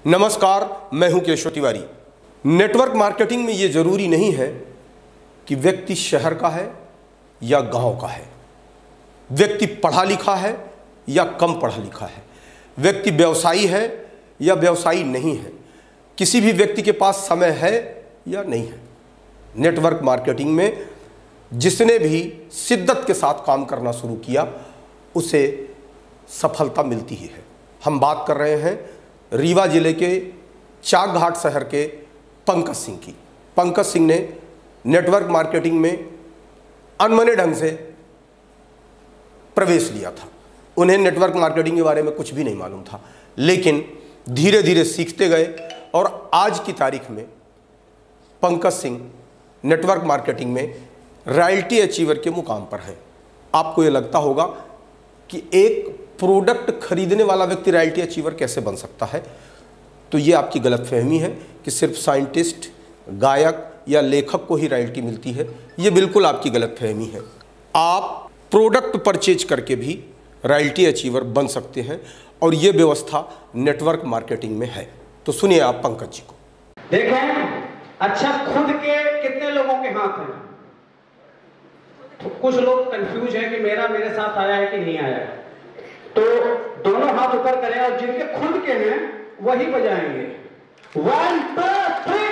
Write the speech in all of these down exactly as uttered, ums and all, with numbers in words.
नमस्कार, मैं हूं केशव तिवारी। नेटवर्क मार्केटिंग में ये ज़रूरी नहीं है कि व्यक्ति शहर का है या गांव का है, व्यक्ति पढ़ा लिखा है या कम पढ़ा लिखा है, व्यक्ति व्यवसायी है या व्यवसायी नहीं है, किसी भी व्यक्ति के पास समय है या नहीं है। नेटवर्क मार्केटिंग में जिसने भी शिद्दत के साथ काम करना शुरू किया उसे सफलता मिलती ही है। हम बात कर रहे हैं रीवा जिले के चाक घाट शहर के पंकज सिंह की। पंकज सिंह ने नेटवर्क मार्केटिंग में अनमने ढंग से प्रवेश लिया था। उन्हें नेटवर्क मार्केटिंग के बारे में कुछ भी नहीं मालूम था, लेकिन धीरे धीरे सीखते गए और आज की तारीख में पंकज सिंह नेटवर्क मार्केटिंग में रॉयल्टी अचीवर के मुकाम पर है। आपको ये लगता होगा कि एक प्रोडक्ट खरीदने वाला व्यक्ति रॉयल्टी अचीवर कैसे बन सकता है, तो ये आपकी गलतफहमी है कि सिर्फ साइंटिस्ट, गायक या लेखक को ही रॉयल्टी मिलती है। ये बिल्कुल आपकी गलतफहमी है। आप प्रोडक्ट परचेज करके भी रॉयल्टी अचीवर बन सकते हैं और ये व्यवस्था नेटवर्क मार्केटिंग में है। तो सुनिए आप पंकज जी को। देखें, अच्छा खुद के कितने लोगों के हाथ हैं? तो कुछ लोग कंफ्यूज हैं कि मेरा मेरे साथ आया है कि नहीं आया है। तो दोनों हाथ ऊपर करें और जिनके खुद के हैं वही बजाएंगे। One two three.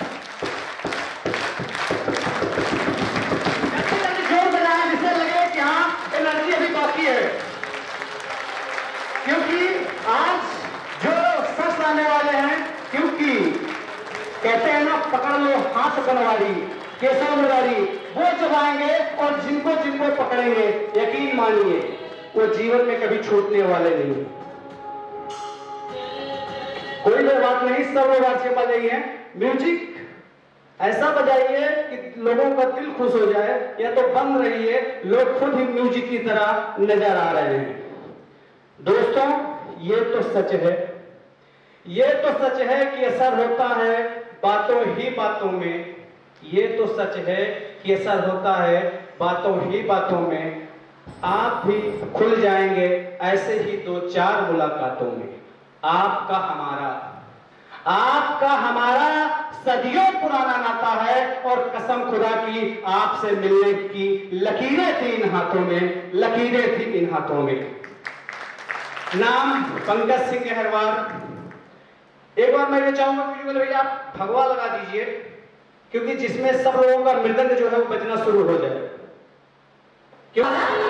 जल्दी जल्दी जोर बजाएं जिससे लगे कि हाँ एनर्जी अभी बाकी है, क्योंकि आज जो शख्स आने वाले हैं, क्योंकि कहते हैं ना पकड़ लो हाथ बनवारी केसव मुरारी, वो जब आएंगे और जिनको जिनको पकड़ेंगे यकीन मानिए वो जीवन में कभी छूटने वाले नहीं। कोई लोग बात नहीं, सब लोग आज के बजाइए। म्यूजिक ऐसा बजाइए कि लोगों का दिल खुश हो जाए, या तो बंद रहिए, लोग खुद ही म्यूजिक की तरह नजर आ रहे हैं। दोस्तों, ये तो सच है, ये तो सच है कि असर होता है बातों ही बातों में। ये तो सच है कि असर होता है बातों ही बातों में। आप भी खुल जाएंगे ऐसे ही दो चार मुलाकातों में। आपका हमारा आपका हमारा सदियों पुराना नाता है और कसम खुदा की आपसे मिलने की लकीरें थी इन हाथों में, लकीरें थी इन हाथों में। नाम पंकज सिंह अहरवार। एक बार मैं ये चाहूंगा कि भैया आप भगवा लगा दीजिए, क्योंकि जिसमें सब लोगों का मृदंग जो है वो बजना शुरू हो जाए। क्यों?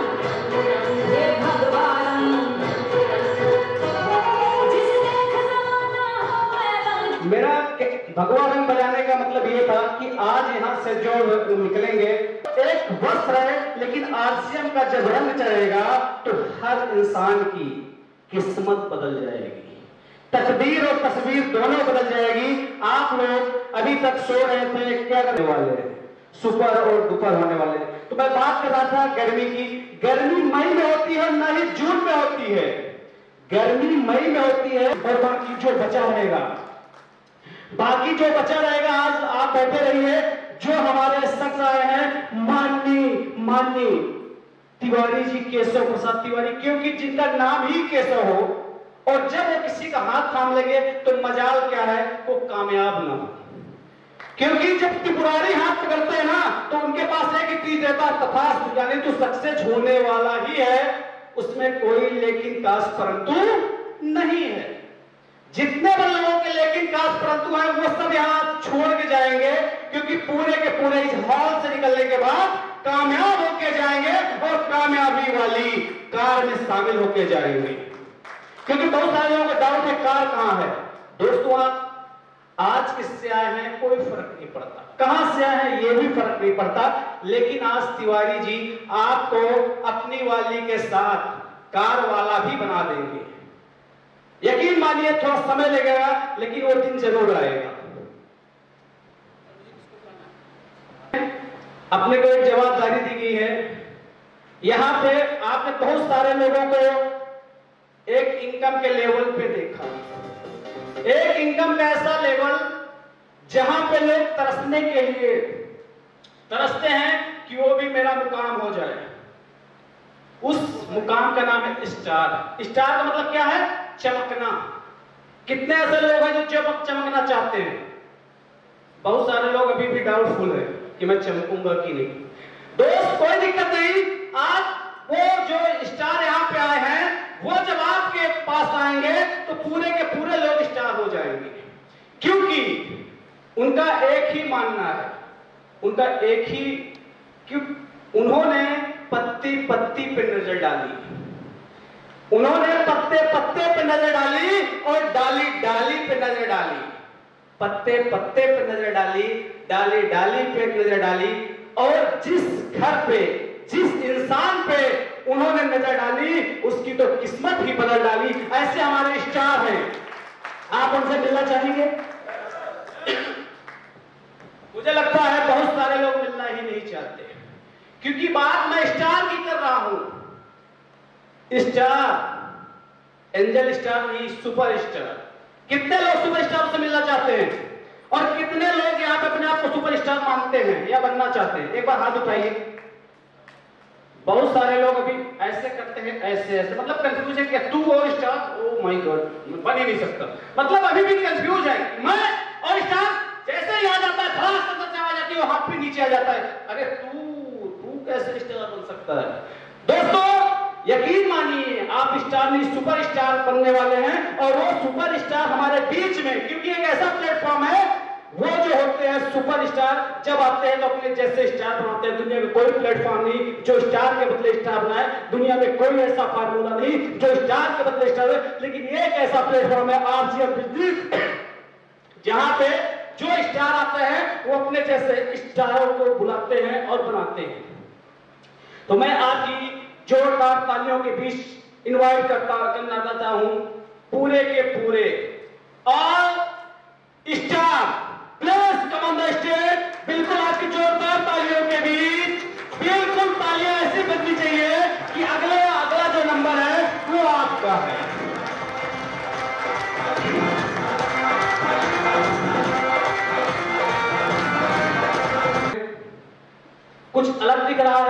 मेरा भगवा रंग बजाने का मतलब ये था कि आज यहाँ से जो निकलेंगे एक वस्त्र है, लेकिन आरसीएम का जब रंग चढ़ेगा तो हर इंसान की किस्मत बदल जाएगी, तकदीर और तस्वीर दोनों बदल जाएगी। आप लोग अभी तक सो रहे थे, क्या करने वाले? सुपर और दुपर होने वाले। तो मैं बात कर रहा था गर्मी की। गर्मी मई में होती है, ना ही जून में होती है। गर्मी मई में होती है और बाकी जो बचा रहेगा, बाकी जो बचा रहेगा, आज आप बैठे रहिए। जो हमारे शख्स आए हैं, माननी माननी तिवारी जी, केशव प्रसाद तिवारी, क्योंकि जिनका नाम ही केशव हो और जब वो किसी का हाथ थाम लेंगे तो मजाल क्या है, वो कामयाब ना हो। क्योंकि जब त्रिपुरारी हाथ पकड़ते हैं ना तो उनके पास एक ही चीज रहता है, तथास्तु, यानी तो सक्सेस होने वाला ही है, उसमें कोई लेकिन काश परंतु नहीं है। जितने भी लोगों के लेकिन काश परंतु है वो सब यहाँ छोड़ के जाएंगे, क्योंकि पूरे के पूरे इस हॉल से निकलने के बाद कामयाब होके जाएंगे और कामयाबी वाली कार में शामिल होके जाएंगे। क्योंकि बहुत सारे लोगों का डाउट है कार कहां है। दोस्तों, आप आज किससे आए हैं कोई फर्क नहीं पड़ता, कहां से आए हैं ये भी फर्क नहीं पड़ता, लेकिन आज तिवारी जी आपको अपनी वाली के साथ कार वाला भी बना देंगे। यकीन मानिए थोड़ा समय लगेगा, लेकिन वो दिन जरूर आएगा। अपने को एक जवाबदारी दी गई है। यहां पे आपने बहुत सारे लोगों को एक इनकम के लेवल पे देखा, एक इनकम का ऐसा लेवल जहां पे लोग तरसने के लिए तरसते हैं कि वो भी मेरा मुकाम हो जाए। उस मुकाम का नाम है स्टार। स्टार का मतलब क्या है? चमकना। कितने ऐसे लोग हैं जो चमक चमकना चाहते हैं? बहुत सारे लोग अभी भी डाउटफुल है कि मैं चमकूंगा कि नहीं। दोस्त कोई दिक्कत नहीं, आज वो जो स्टार यहाँ पे आए हैं वो जब आपके पास आएंगे तो पूरे के पूरे लोग स्टार हो जाएंगे, क्योंकि उनका एक ही मानना है, उनका एक ही, क्यों उन्होंने पत्ती पत्ती पे नजर डाली, उन्होंने पत्ते पत्ते पे नजर डाली और डाली डाली पे नजर डाली, पत्ते पत्ते पे नजर डाली, डाली डाली पे नजर डाली, और जिस घर पे जिस इंसान पे उन्होंने नजर डाली उसकी तो किस्मत ही बदल डाली। ऐसे हमारे स्टार हैं, आप उनसे मिलना चाहेंगे? मुझे लगता है बहुत सारे लोग मिलना ही नहीं चाहते, क्योंकि बात मैं स्टार की कर रहा हूं। स्टार, एंजल स्टार नहीं, सुपर स्टार। कितने लोग सुपर स्टार से मिलना चाहते हैं और कितने लोग यहाँ पे अपने आप को सुपर स्टार मानते हैं या बनना चाहते हैं? एक बार हाथ उठाइए। बहुत सारे लोग अभी ऐसे करते हैं, ऐसे ऐसे, मतलब कंफ्यूज है कि तू और स्टार, ओ माय गॉड, बन ही नहीं सकता, मतलब अभी भी कंफ्यूज है। मैं और स्टार जैसे ही आ जाता है थोड़ा सा चर्चा आ जाती है, वो हाथ पे नीचे आ जाता है, अरे तू तू कैसे स्टार बन सकता है? दोस्तों यकीन मानिए, आप स्टार नहीं सुपर स्टार बनने वाले हैं, और वो सुपर स्टार हमारे बीच में, क्योंकि एक ऐसा प्लेटफॉर्म है, वो जो होते हैं सुपर स्टार जब आते हैं तो अपने जैसे स्टार बनाते हैं। दुनिया में कोई प्लेटफॉर्म नहीं जो स्टार के बदले स्टार बनाए, दुनिया में कोई ऐसा फार्मूला नहीं जो स्टार के बदले स्टार है, लेकिन एक ऐसा प्लेटफॉर्म है आरसीएम बिजनेस, जहां पे जो स्टार आते हैं वो अपने जैसे स्टारों को बुलाते हैं और बनाते हैं। तो मैं आज की जोरदार तालियों के बीच इनवाइट करता करना चाहता हूं पूरे के पूरे और star plus come on the stage. बिल्कुल आपकी जोरदार तालियों के बीच बिल्कुल तालियां ऐसी बजनी चाहिए कि अगले अगला जो नंबर है वो आपका है। कुछ अलग दिख रहा है,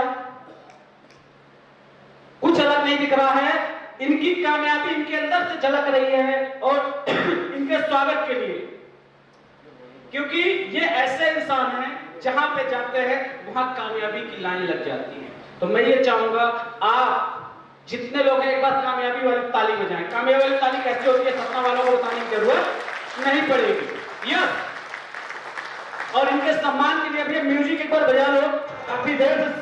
कुछ अलग नहीं दिख रहा है। इनकी कामयाबी इनके अंदर से झलक रही है और इनके स्वागत के लिए, क्योंकि ये ऐसे इंसान हैं जहां पे जाते हैं वहां कामयाबी की लाइन लग जाती है। तो मैं ये चाहूंगा आप जितने लोग हैं एक बार कामयाबी वाली ताली बजाएं। कामयाबी वाली ताली कैसे होती है सपना वालों को बताने की जरूरत नहीं पड़ेगी। यस, और इनके सम्मान के लिए भी म्यूजिक एक बार बजा लो। काफी देर से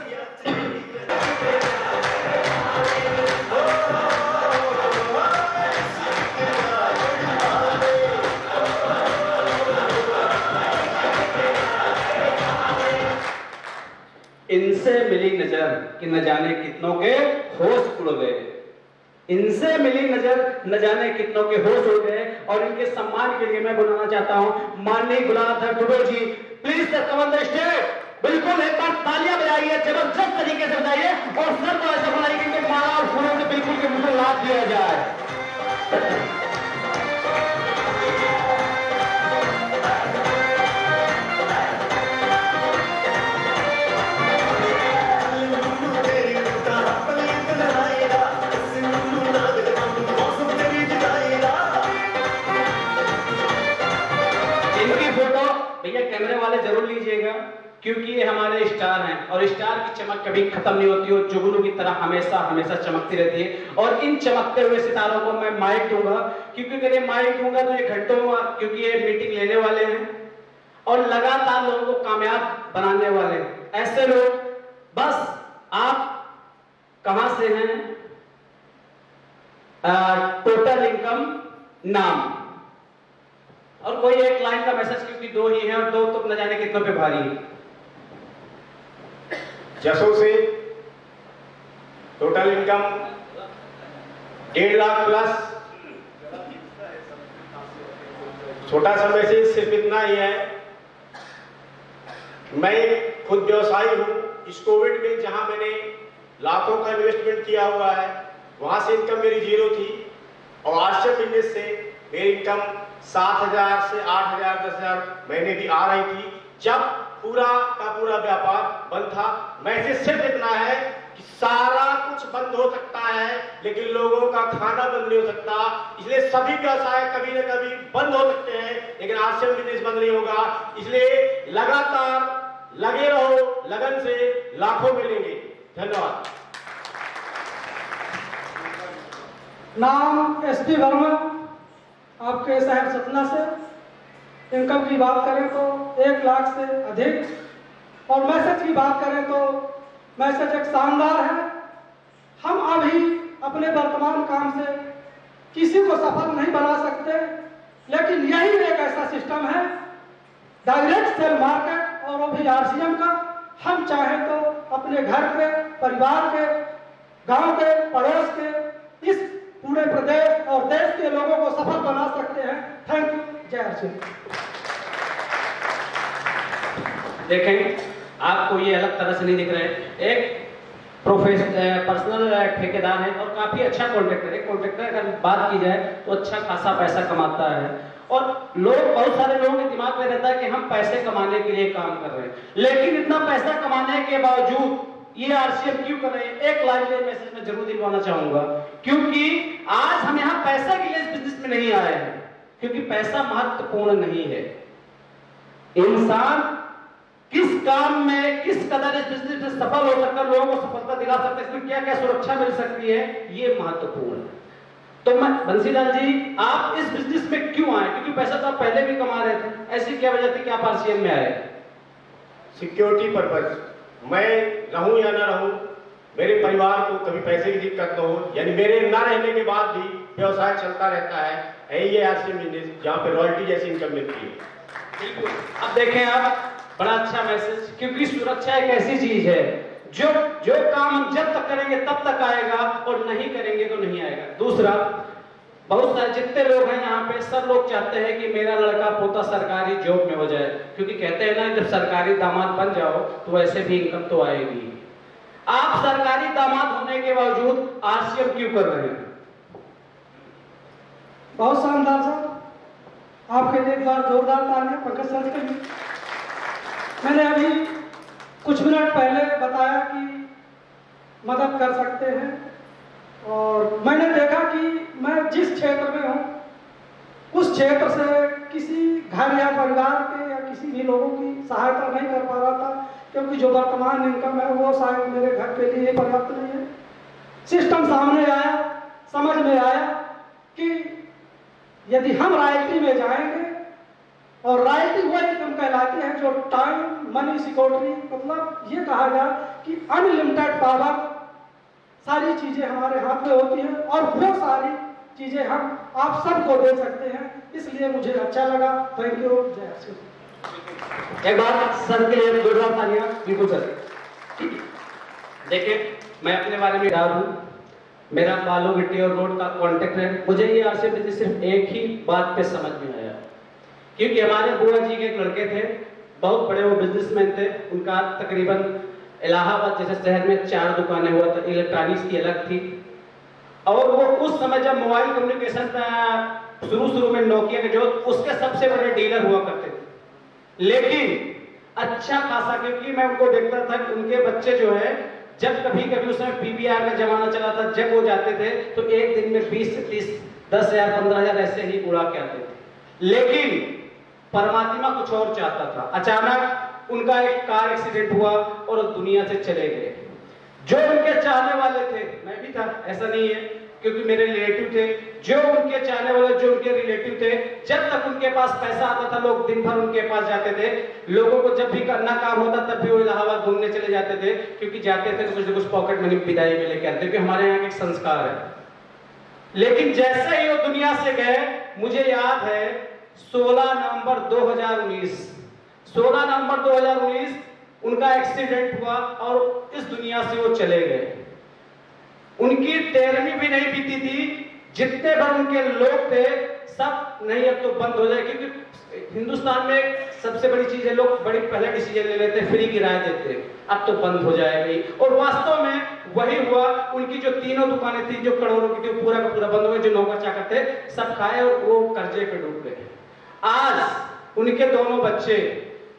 इनसे मिली नजर कि न जाने कितनों के होश उड़ गए, इनसे मिली नजर न जाने कितनों के होश उड़ गए। और इनके सम्मान के लिए मैं बुलाना चाहता हूं माननीय Gulabdhar Dubey ji. Please sir come on the stage. बिल्कुल एक बार तालियां बजाइए, जबरदस्त तरीके से बजाइए और सर को ऐसा बनाइए कि इनको माला और फूलों से बिल्कुल के मुझे लाभ दिया जाए। कैमरे वाले जरूर लीजिएगा, क्योंकि ये हमारे स्टार हैं और स्टार की चमक कभी खत्म नहीं होती, और जुगनू की तरह हमेशा हमेशा चमकती रहती है। और इन चमकते हुए सितारों को मैं माइक दूंगा, क्योंकि अगर ये माइक दूंगा तो ये घंटों, क्योंकि ये मीटिंग लेने वाले हैं और लगातार लोगों को कामयाब बनाने वाले हैं। ऐसे लोग, बस आप कहां से हैं, टोटल इनकम नाम, और कोई एक लाइन का मैसेज, क्योंकि दो ही हैं और दो तो न जाने कितनों पे भारी है। जसों से टोटल इनकम डेढ़ लाख प्लस। छोटा सा मैसेज सिर्फ इतना ही है, मैं खुद व्यवसायी हूं। इस कोविड में जहां मैंने लाखों का इन्वेस्टमेंट किया हुआ है, वहां से इनकम मेरी जीरो थी, और आरसीएम बिजनेस से मेरी इनकम सात हजार से आठ हजार दस हजार महीने भी आ रही थी, जब पूरा का पूरा व्यापार बंद था। मैसेज सिर्फ इतना है कि सारा कुछ बंद हो सकता है, लेकिन लोगों का खाना बंद नहीं हो सकता। इसलिए सभी व्यवसाय कभी न कभी बंद हो सकते हैं, लेकिन आरसीएम बिजनेस बंद नहीं होगा। इसलिए लगातार लगे रहो, लगन से लाखों मिलेंगे। धन्यवाद। नाम एस पी वर्मा, आपके शहर सतना से। इनकम की बात करें तो एक लाख से अधिक, और मैसेज की बात करें तो मैसेज एक शानदार है। हम अभी अपने वर्तमान काम से किसी को सफल नहीं बना सकते, लेकिन यही एक ऐसा सिस्टम है डायरेक्ट सेल मार्केट, और वो भी आरसीएम का। हम चाहें तो अपने घर के, परिवार के, गांव के, पड़ोस के, इस पूरे प्रदेश और देश के लोगों को सफल बना सकते हैं। Thank you. जय आरसीएम। देखें, आपको ये अलग तरह से नहीं दिख रहे। एक प्रोफेशनल पर्सनल ठेकेदार है और काफी अच्छा कॉन्ट्रैक्टर है। कॉन्ट्रैक्टर अगर बात की जाए तो अच्छा खासा पैसा कमाता है, और लोग, बहुत सारे लोगों के दिमाग में रहता है कि हम पैसे कमाने के लिए काम कर रहे हैं, लेकिन इतना पैसा कमाने के बावजूद ये आरसीएम क्यों कर रहे हैं? एक लाइन में मैसेज में जरूर दिलवाना चाहूंगा, क्योंकि आज हम यहाँ पैसे के लिए इस बिजनेस में नहीं आए हैं, क्योंकि पैसा महत्वपूर्ण नहीं है। इंसान किस काम में, किस कदर इस बिजनेस में सफल हो सकता है, लोगों को सफलता दिला सकता है, इसमें क्या क्या सुरक्षा मिल सकती है, ये महत्वपूर्ण है। तो मैं बंसीलाल जी, आप इस बिजनेस में क्यों आए? क्योंकि पैसा तो आप पहले भी कमा रहे थे, ऐसी क्या वजह थी कि आप आरसीएम में आए? Security purpose. मैं रहूं या ना रहूं, मेरे परिवार को कभी पैसे की दिक्कत न हो, यानी मेरे ना रहने के बाद भी व्यवसाय चलता रहता है। ये आरसीएम बिजनेस जहाँ पे रॉयल्टी जैसी इनकम मिलती है। बिल्कुल। अब देखें आप, बड़ा अच्छा मैसेज, क्योंकि सुरक्षा एक ऐसी चीज है जो जो काम हम जब तक करेंगे तब तक आएगा, और नहीं करेंगे तो नहीं आएगा। दूसरा, बहुत सारे जितने लोग हैं यहाँ पे, सब लोग चाहते हैं कि मेरा लड़का पोता सरकारी जॉब में हो जाए, क्योंकि कहते हैं ना, जब सरकारी दामाद बन जाओ तो वैसे भी इनकम तो आएगी। आप सरकारी दामाद होने के बावजूद आरसीएम क्यों कर रहे हैं? बहुत शानदार सर, आपके लिए एक बार जोरदार तालियां पंकज सर के लिए। मैंने अभी कुछ मिनट पहले बताया कि मदद कर सकते हैं, और मैंने देखा कि मैं जिस क्षेत्र में हूँ उस क्षेत्र से किसी घर या परिवार के या किसी भी लोगों की सहायता नहीं कर पा रहा था, क्योंकि जो वर्तमान इनकम है वो शायद मेरे घर के लिए पर्याप्त नहीं है। सिस्टम सामने आया, समझ में आया कि यदि हम रॉयल्टी में जाएंगे, और रॉयल्टी वो इनकम कहलाती है जो टाइम, मनी, सिक्योरिटी, मतलब ये कहा जाए कि अनलिमिटेड पावर, सारी चीजें हमारे हाथ में होती हैं, और वो सारी चीजें हम आप सबको दे सकते हैं। इसलिए मुझे अच्छा लगा। Thank you. जय श्री। एक बार सर के लिए जोरदार तालियां। बिल्कुल सर। देखिए, मैं अपने बारे में बता दूं, मेरा बालू गिट्टी और रोड का कॉन्ट्रैक्ट है। मुझे ये आरसीएम बिजनेस सिर्फ एक ही बात पे समझ में आया, क्योंकि हमारे बुआ जी के एक लड़के थे, बहुत बड़े वो बिजनेसमैन थे। उनका तकरीबन इलाहाबाद जैसे शहर में चार दुकानें हुआ था, इलेक्ट्रॉनिक्स की अलग थी, और वो उस समय जब मोबाइल कम्युनिकेशन का शुरू शुरू में नोकिया के जो उसके सबसे बड़े डीलर हुआ करते थे। लेकिन अच्छा खासा, क्योंकि मैं उनको देखता था कि उनके बच्चे जो है, जब कभी कभी उस समय पीवीआर का जमाना चला था, जब वो जाते थे तो एक दिन में बीस से तीस, दस हजार पंद्रह हजार ऐसे ही उड़ा के आते थे। लेकिन परमात्मा कुछ और चाहता था। अचानक उनका एक कार एक्सीडेंट हुआ और दुनिया से चले गए। जो उनके चाहने वाले थे, मैं भी था, ऐसा नहीं है, क्योंकि मेरे रिलेटिव थे, जो उनके चाहने वाले, जो उनके रिलेटिव थे, जब तक उनके पास पैसा आता था लोग दिन भर उनके पास जाते थे। लोगों को जब भी करना काम होता तब भी वो इलाहाबाद घूमने चले जाते थे, क्योंकि जाते थे तो कुछ न कुछ पॉकेट मनी विदाई में लेके आते, क्योंकि हमारे यहाँ एक संस्कार है। लेकिन जैसे ही वो दुनिया से गए, मुझे याद है सोलह नवंबर दो हज़ार उन्नीस सोलह नवंबर दो हज़ार उन्नीस उनका एक्सीडेंट हुआ और इस दुनिया से वो चले गए। उनकी तेरहवीं भी नहीं बीती थी, जितने भर उनके लोग थे सब नहीं अब तो बंद हो जाए, क्योंकि हिंदुस्तान में सबसे बड़ी चीज है, लोग बड़ी पहले डिसीजन ले लेते, फ्री की राय देते, अब तो बंद हो जाएगी। और वास्तव में वही हुआ। उनकी जो तीनों दुकानें थी जो करोड़ों की थी, पूरा का पूरा बंद हुए। जो नौकर चाकर थे सब खाए और वो कर्जे पे डूब गए। आज उनके दोनों बच्चे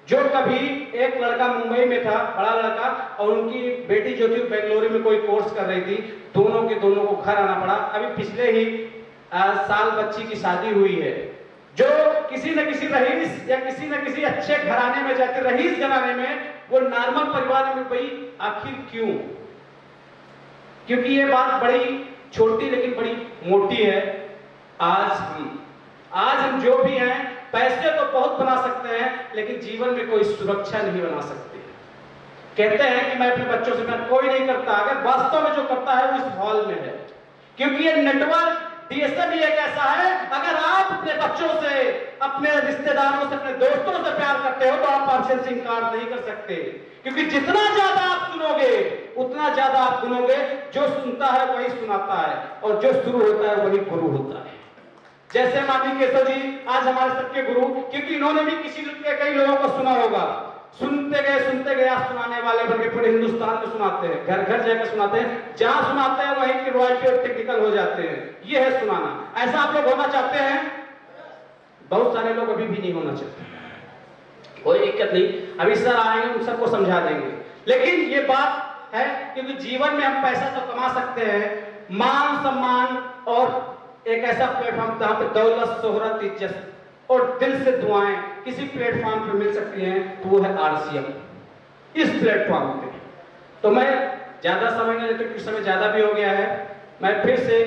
जो कभी एक लड़का मुंबई में था, बड़ा लड़का, और उनकी बेटी जो थी बेंगलुरु में कोई कोर्स कर रही थी, दोनों के दोनों को घर आना पड़ा। अभी पिछले ही आ, साल बच्ची की शादी हुई है, जो किसी न किसी रईस या किसी न किसी अच्छे घराने में जाते, रईस घराने में, वो नॉर्मल परिवार में गई। आखिर क्यों? क्योंकि ये बात बड़ी छोटी लेकिन बड़ी मोटी है। आज हम आज हम जो भी हैं, पैसे तो बहुत बना सकते हैं लेकिन जीवन में कोई सुरक्षा नहीं बना सकते। कहते हैं कि मैं अपने बच्चों से, मैं कोई नहीं करता, अगर वास्तव में जो करता है वो इस हॉल में है। क्योंकि ये नेटवर्क डीएसएम ही एक ऐसा है, अगर आप अपने बच्चों से, अपने रिश्तेदारों से, अपने दोस्तों से प्यार करते हो तो आप पार्शियल से इनकार नहीं कर सकते। क्योंकि जितना ज्यादा आप सुनोगे उतना ज्यादा आप सुनोगे। जो सुनता है वही सुनाता है, और जो शुरू होता है वही गुरु होता है। जैसे माननीय केशव जी आज हमारे सबके गुरु, क्योंकि इन्होंने भी किसी के कई लोगों को सुना होगा। सुनते गए सुनते गए आप सुनाने वाले बल्कि पूरे हिंदुस्तान में सुनाते हैं, घर घर जाकर सुनाते हैं। जहां सुनाते हैं वहीं की रॉयल्टी और टेक्निकल हो जाते हैं। ये है सुनाना। ऐसा आप लोग होना चाहते हैं? बहुत सारे लोग अभी भी नहीं होना चाहते, कोई दिक्कत नहीं, अभी सर आएंगे उन सबको समझा देंगे। लेकिन ये बात है क्योंकि जीवन में हम पैसा तो कमा सकते हैं, मान सम्मान और एक ऐसा प्लेटफॉर्म जहां पे दौलत, शोहरत, इज्जत और दिल से दुआएं किसी प्लेटफॉर्म पे मिल सकती हैं, तो वो है आरसीएम। इस प्लेटफॉर्म पे तो मैं ज्यादा समय नहीं, तो कुछ समय ज्यादा भी हो गया है। मैं फिर से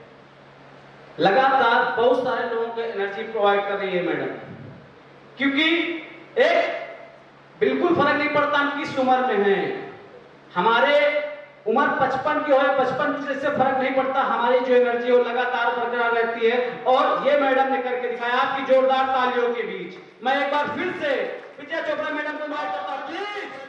लगातार बहुत सारे लोगों को एनर्जी प्रोवाइड कर रही है मैडम, क्योंकि एक बिल्कुल फर्क नहीं पड़ता हम किस उम्र में हैं। हमारे उम्र पचपन की हो या पचपन से फर्क नहीं पड़ता, हमारी जो एनर्जी है वो लगातार बरकरार रहती है। और ये मैडम ने करके दिखाया आपकी जोरदार तालियों के बीच। मैं एक बार फिर से विजया चोपड़ा मैडम को बात करता हूं, प्लीज।